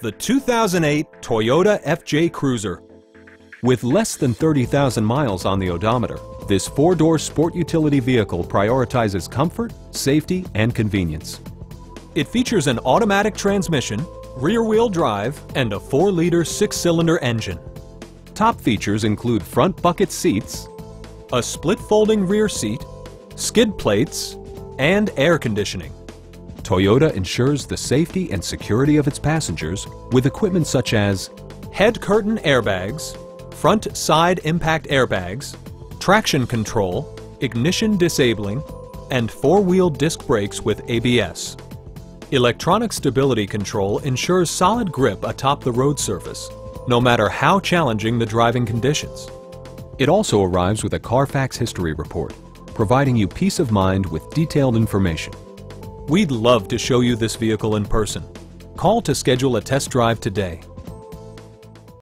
the 2008 Toyota FJ Cruiser. With less than 30,000 miles on the odometer, this four-door sport utility vehicle prioritizes comfort, safety, and convenience. It features an automatic transmission, rear-wheel drive, and a 4-liter 6-cylinder engine. Top features include front bucket seats, a split-folding rear seat, skid plates, and air conditioning. Toyota ensures the safety and security of its passengers with equipment such as head curtain airbags, front side impact airbags, traction control, ignition disabling, and 4-wheel disc brakes with ABS. Electronic stability control ensures solid grip atop the road surface, no matter how challenging the driving conditions. It also arrives with a Carfax history report, providing you peace of mind with detailed information. We'd love to show you this vehicle in person. Call to schedule a test drive today.